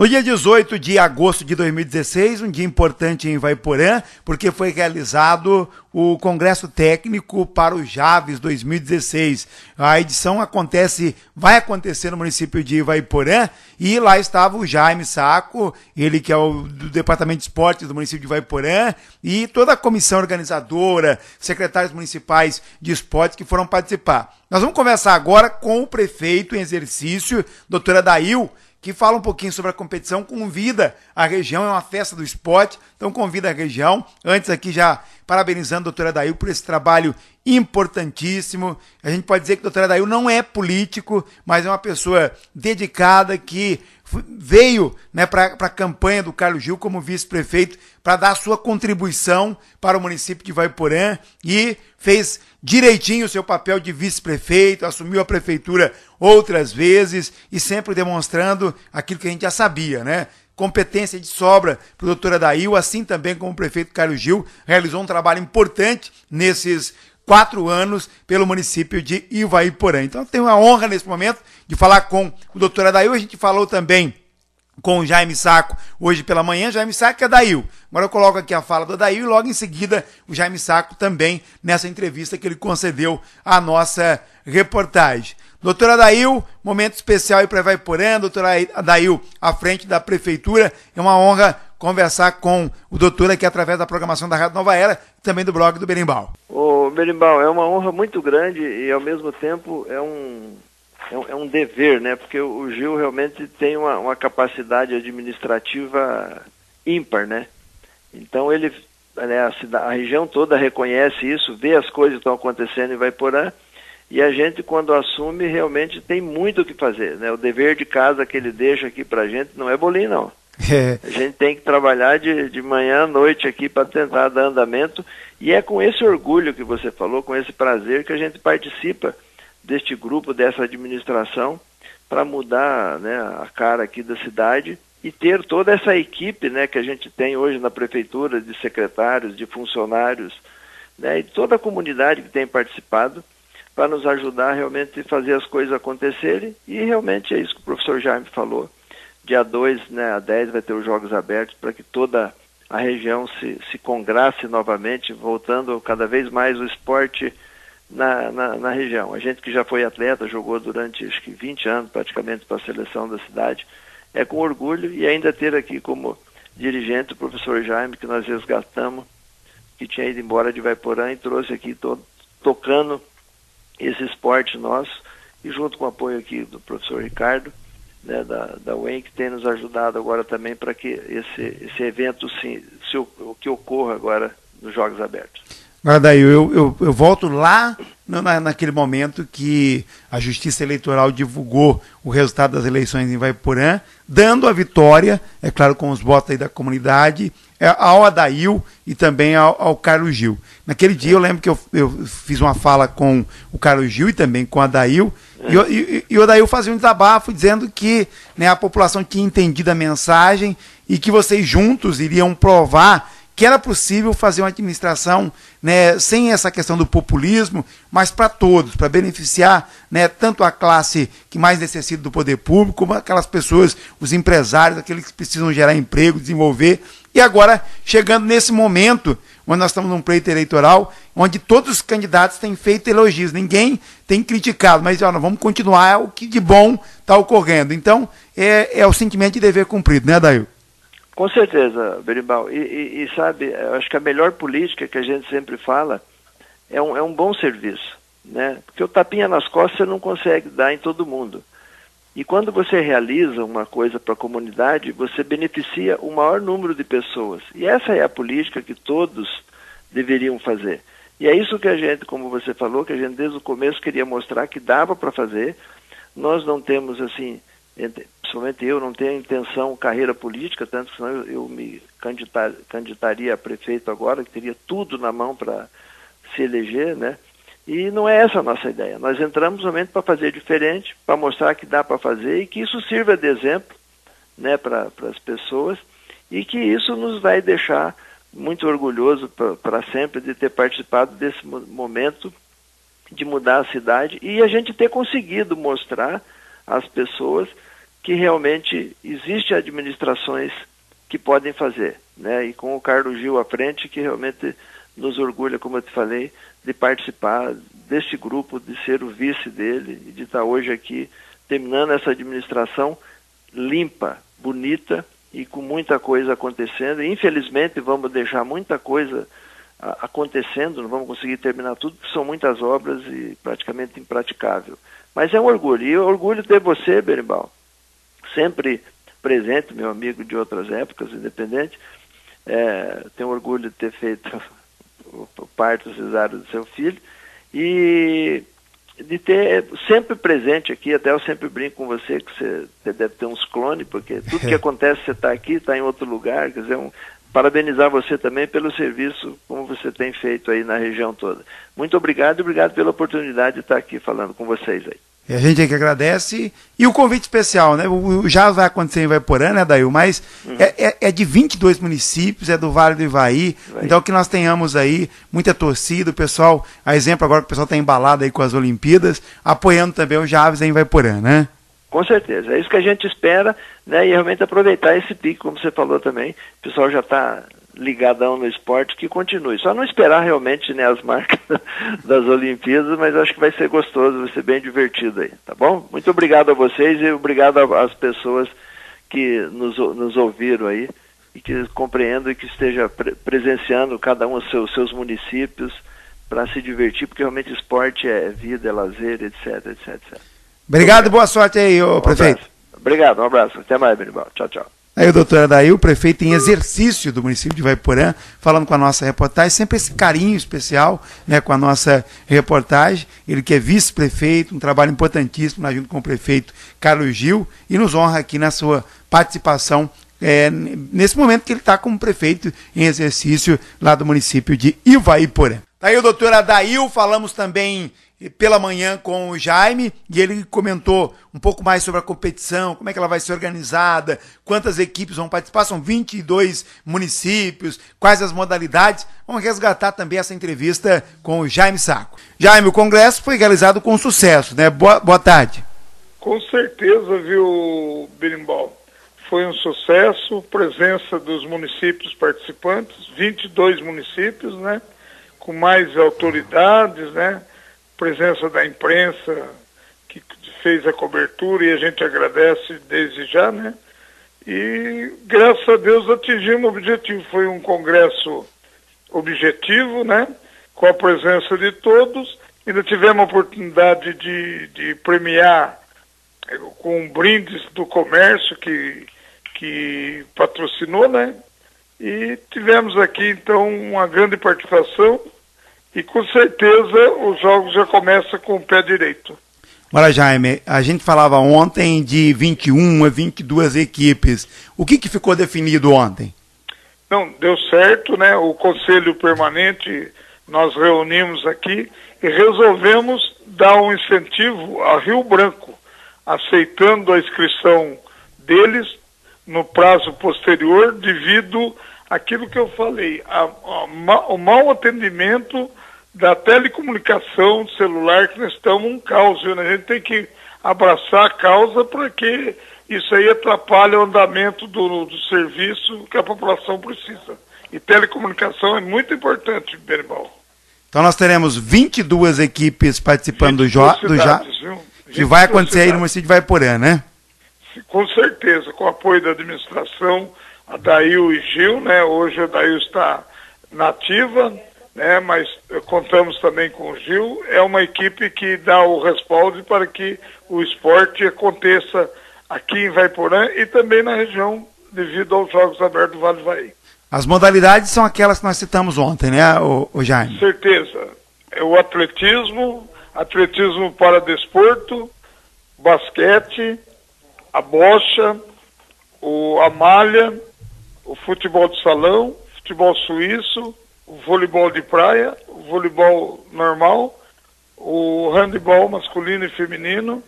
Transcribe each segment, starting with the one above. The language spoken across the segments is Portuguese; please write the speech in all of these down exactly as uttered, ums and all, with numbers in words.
No dia dezoito de agosto de dois mil e dezesseis, um dia importante em Ivaiporã, porque foi realizado o Congresso Técnico para o Javes dois mil e dezesseis. A edição acontece, vai acontecer no município de Ivaiporã, e lá estava o Jaime Saco, ele que é o do Departamento de Esportes do município de Ivaiporã, e toda a comissão organizadora, secretários municipais de esportes que foram participar. Nós vamos conversar agora com o prefeito em exercício, doutora Adail, que fala um pouquinho sobre a competição, convida a região, é uma festa do esporte, então convida a região. Antes aqui já parabenizando a doutora Adail por esse trabalho importantíssimo. A gente pode dizer que a doutora Adail não é político, mas é uma pessoa dedicada que veio, né, para a campanha do Carlos Gil como vice-prefeito para dar a sua contribuição para o município de Ivaiporã e fez direitinho o seu papel de vice-prefeito, assumiu a prefeitura outras vezes e sempre demonstrando aquilo que a gente já sabia, né? Competência de sobra para o doutor Adail, assim também como o prefeito Carlos Gil, realizou um trabalho importante nesses quatro anos pelo município de Ivaiporã. Então, tenho a honra nesse momento de falar com o doutor Adail. A gente falou também com o Jaime Saco hoje pela manhã. Jaime Saco é Adail. Agora eu coloco aqui a fala do Adail e logo em seguida o Jaime Saco também nessa entrevista que ele concedeu à nossa reportagem. Doutor Adail, momento especial aí para Ivaiporã. Doutor Adail à frente da prefeitura. É uma honra conversar com o doutor aqui através da programação da Rádio Nova Era e também do blog do Berimbau. Ô, Berimbau, é uma honra muito grande e ao mesmo tempo é um, é um, é um dever, né? Porque o Gil realmente tem uma, uma capacidade administrativa ímpar, né? Então ele, né, a, cidade, a região toda reconhece isso, vê as coisas que estão acontecendo em Ivaiporã e a gente, quando assume, realmente tem muito o que fazer, né? O dever de casa que ele deixa aqui pra gente não é bolinho, não. É. A gente tem que trabalhar de, de manhã à noite aqui para tentar dar andamento, e é com esse orgulho que você falou, com esse prazer que a gente participa deste grupo, dessa administração, para mudar, né, a cara aqui da cidade e ter toda essa equipe, né, que a gente tem hoje na prefeitura, de secretários, de funcionários, né, e toda a comunidade que tem participado para nos ajudar realmente a fazer as coisas acontecerem. E realmente é isso que o professor Jaime falou. Dia dois, né, a dez vai ter os Jogos Abertos para que toda a região se, se congrace novamente, voltando cada vez mais o esporte na, na, na região. A gente que já foi atleta, jogou durante acho que vinte anos praticamente para a seleção da cidade, é com orgulho, e ainda ter aqui como dirigente o professor Jaime, que nós resgatamos, que tinha ido embora de Ivaiporã e trouxe aqui todo, tocando esse esporte nosso, e junto com o apoio aqui do professor Ricardo, né, da, da U E M, que tem nos ajudado agora também para que esse, esse evento se, se, o que ocorra agora nos Jogos Abertos. Agora, daí eu, eu, eu volto lá na, naquele momento que a Justiça Eleitoral divulgou o resultado das eleições em Ivaiporã, dando a vitória, é claro, com os votos aí da comunidade, ao Adail e também ao, ao Carlos Gil. Naquele dia eu lembro que eu, eu fiz uma fala com o Carlos Gil e também com o Adail, é. e, e, e o Adail fazia um desabafo dizendo que, né, a população tinha entendido a mensagem e que vocês juntos iriam provar que era possível fazer uma administração, né, sem essa questão do populismo, mas para todos, para beneficiar, né, tanto a classe que mais necessita do poder público, como aquelas pessoas, os empresários, aqueles que precisam gerar emprego, desenvolver. E agora, chegando nesse momento, onde nós estamos num pleito eleitoral, onde todos os candidatos têm feito elogios, ninguém tem criticado, mas ó, nós vamos continuar, é o que de bom está ocorrendo. Então, é, é o sentimento de dever cumprido, né, Adail? Com certeza, Berimbau. E, e, e sabe, eu acho que a melhor política que a gente sempre fala é um, é um bom serviço, né? Porque o tapinha nas costas você não consegue dar em todo mundo. E quando você realiza uma coisa para a comunidade, você beneficia o maior número de pessoas. E essa é a política que todos deveriam fazer. E é isso que a gente, como você falou, que a gente desde o começo queria mostrar que dava para fazer. Nós não temos, assim, principalmente eu, não tenho intenção, carreira política, tanto que senão eu, eu me candidatar, candidataria a prefeito agora, que teria tudo na mão para se eleger, né? E não é essa a nossa ideia. Nós entramos somente para fazer diferente, para mostrar que dá para fazer e que isso sirva de exemplo, né, para as pessoas, e que isso nos vai deixar muito orgulhoso para sempre de ter participado desse momento de mudar a cidade e a gente ter conseguido mostrar às pessoas que realmente existem administrações que podem fazer, né? E com o Carlos Gil à frente, que realmente nos orgulha, como eu te falei, de participar desse grupo, de ser o vice dele e de estar hoje aqui terminando essa administração limpa, bonita e com muita coisa acontecendo. E, infelizmente, vamos deixar muita coisa a, acontecendo, não vamos conseguir terminar tudo, porque são muitas obras e praticamente impraticável. Mas é um orgulho. E eu orgulho ter você, Berimbau, sempre presente, meu amigo de outras épocas, independente. É, tenho orgulho de ter feito o, o parto cesáreo do seu filho e de ter sempre presente aqui. Até eu sempre brinco com você que você deve ter uns clones, porque tudo que acontece, você está aqui, está em outro lugar. Quer dizer, um, parabenizar você também pelo serviço como você tem feito aí na região toda. Muito obrigado e obrigado pela oportunidade de estar aqui falando com vocês aí. E a gente é que agradece. E o convite especial, né? O, já vai acontecer em Ivaiporã, né, Dail? Mas uhum. é, é, é de vinte e dois municípios, é do Vale do Ivaí. Vai. Então que nós tenhamos aí muita torcida, o pessoal, a exemplo agora que o pessoal está embalado aí com as Olimpíadas, apoiando também o Javes em Ivaiporã, né? Com certeza, é isso que a gente espera, né? E realmente aproveitar esse pico, como você falou também, o pessoal já está ligadão no esporte, que continue. Só não esperar realmente, né, as marcas das Olimpíadas, mas acho que vai ser gostoso, vai ser bem divertido aí, tá bom? Muito obrigado a vocês e obrigado às pessoas que nos, nos ouviram aí e que compreendam e que esteja pre presenciando cada um os seus, seus municípios para se divertir, porque realmente esporte é vida, é lazer, etc, etc, etcétera. Obrigado e boa sorte aí, ô, um prefeito. Abraço. Obrigado, um abraço. Até mais, Berimbau. Tchau, tchau. Aí o doutor Adail, prefeito em exercício do município de Ivaiporã, falando com a nossa reportagem, sempre esse carinho especial, né, com a nossa reportagem, ele que é vice-prefeito, um trabalho importantíssimo, né, junto com o prefeito Carlos Gil, e nos honra aqui na sua participação, é, nesse momento que ele está como prefeito em exercício lá do município de Ivaiporã. Tá aí o doutor Adail, falamos também pela manhã com o Jaime, e ele comentou um pouco mais sobre a competição, como é que ela vai ser organizada, quantas equipes vão participar, são vinte e dois municípios, quais as modalidades. Vamos resgatar também essa entrevista com o Jaime Sacco. Jaime, o congresso foi realizado com sucesso, né? Boa, boa tarde. Com certeza, viu, Berimbau? Foi um sucesso, presença dos municípios participantes, vinte e dois municípios, né? Com mais autoridades, né? Presença da imprensa que fez a cobertura e a gente agradece desde já, né? E graças a Deus atingimos o objetivo. Foi um congresso objetivo, né? Com a presença de todos. Ainda tivemos a oportunidade de, de premiar com brindes do comércio que, que patrocinou, né? E tivemos aqui então uma grande participação. E com certeza os jogos já começam com o pé direito. Olha, Jaime, a gente falava ontem de vinte e uma, vinte e duas equipes. O que, que ficou definido ontem? Não, deu certo, né? O Conselho Permanente, nós reunimos aqui e resolvemos dar um incentivo a Rio Branco, aceitando a inscrição deles no prazo posterior, devido àquilo que eu falei, a, a, o mau atendimento da telecomunicação celular, que nós estamos um caos, viu? A gente tem que abraçar a causa, porque isso aí atrapalha o andamento do, do serviço que a população precisa. E telecomunicação é muito importante, Berimbau. Então nós teremos vinte e duas equipes participando do J, do J, que vai acontecer aí no município de Ivaiporã, né? Com certeza, com o apoio da administração, a Dail e Gil, né? Hoje a Dail está nativa, né? Mas contamos também com o Gil. É uma equipe que dá o respaldo para que o esporte aconteça aqui em Ivaiporã e também na região, devido aos Jogos Abertos do Vale do Ivaí. As modalidades são aquelas que nós citamos ontem, né, o, o Jaime? Certeza. É o atletismo, atletismo para desporto, basquete, a bocha, o, a malha, o futebol de salão, futebol suíço, o voleibol de praia, o voleibol normal, o handebol masculino e feminino,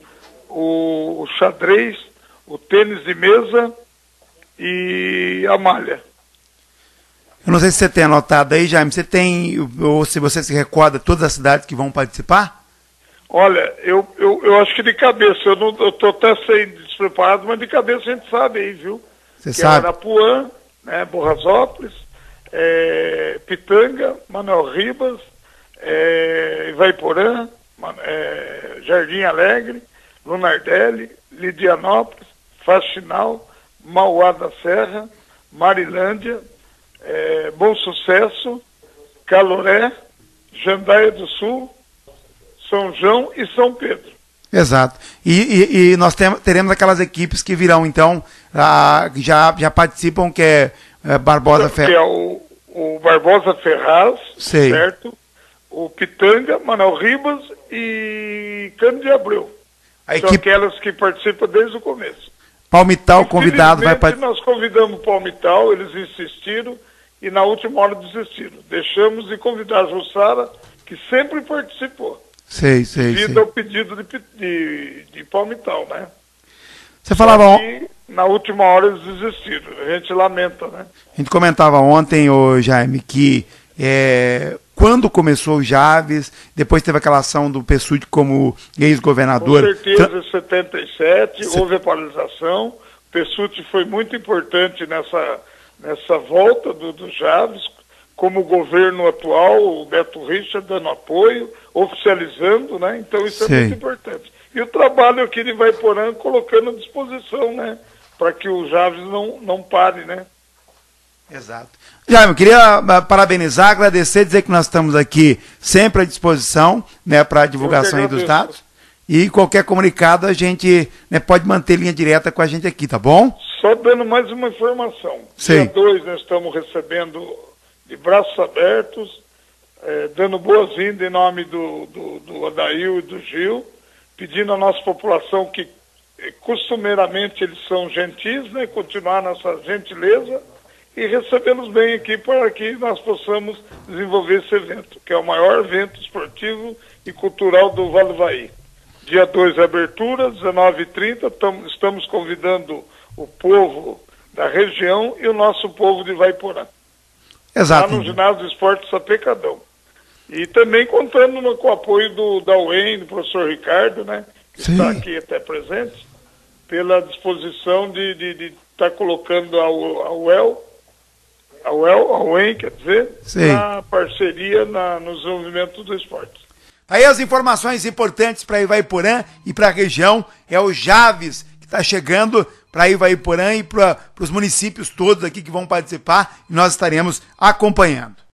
o, o xadrez, o tênis de mesa e a malha. Eu não sei se você tem anotado aí, Jaime, você tem, ou se você se recorda, todas as cidades que vão participar? Olha, eu, eu, eu acho que de cabeça, eu estou até sem, despreparados, mas de cabeça a gente sabe aí, viu? Você que sabe. é Arapuã, né, Borrasópolis, é, Pitanga, Manuel Ribas, é, Ivaiporã, é, Jardim Alegre, Lunardelli, Lidianópolis, Faxinal, Mauá da Serra, Marilândia, é, Bom Sucesso, Caloré, Jandaia do Sul, São João e São Pedro. Exato. E, e, e nós tem, teremos aquelas equipes que virão, então, a, já, já participam, que é, é Barbosa Ferraz. Que é o, o Barbosa Ferraz, Sei. certo? O Pitanga, Manuel Ribas e Cândido de Abreu. A São equipe aquelas que participam desde o começo. Palmital convidado vai participar. Nós convidamos o Palmital, eles insistiram e na última hora desistiram. Deixamos de convidar a Jussara, que sempre participou. Sei, sei, devido sei. ao pedido de, de, de Palmital, né? Você falava Só ontem. que, na última hora eles desistiram. A gente lamenta, né? A gente comentava ontem, ô Jaime, que é, quando começou o Javes, depois teve aquela ação do Pessutti como ex-governador. Com certeza, em setenta e sete, Se... houve a paralisação. O Pessutti foi muito importante nessa, nessa volta do, do Javes, como o governo atual, o Beto Richa, dando apoio, oficializando, né? Então isso Sim. é muito importante. E o trabalho aqui de Ivaiporã colocando à disposição, né? Para que o Javes não, não pare, né? Exato. Jaime, eu queria parabenizar, agradecer, dizer que nós estamos aqui sempre à disposição, né, para a divulgação aí dos dados. E qualquer comunicado a gente, né, pode manter linha direta com a gente aqui, tá bom? Só dando mais uma informação. Sim. Dia dois nós estamos recebendo de braços abertos, eh, dando boas-vindas em nome do, do, do Adail e do Gil, pedindo à nossa população que eh, costumeiramente eles são gentis, né, continuar nessa gentileza e recebê-los bem aqui para que nós possamos desenvolver esse evento, que é o maior evento esportivo e cultural do Vale do Ivaí. Dia dois, abertura, dezenove e trinta, tam, estamos convidando o povo da região e o nosso povo de Ivaiporã. Exato. Lá no Ginásio de Esportes Sapecadão. E também contando no, com o apoio do, da U E M, do professor Ricardo, né, que Sim. está aqui até presente, pela disposição de estar de, de tá colocando a, a U E L, a U E L, a U E M, quer dizer, Sim. na parceria na, no desenvolvimento do esporte. Aí as informações importantes para Ivaiporã e para a região é o Javes, que está chegando para Ivaiporã e para os municípios todos aqui que vão participar, e nós estaremos acompanhando.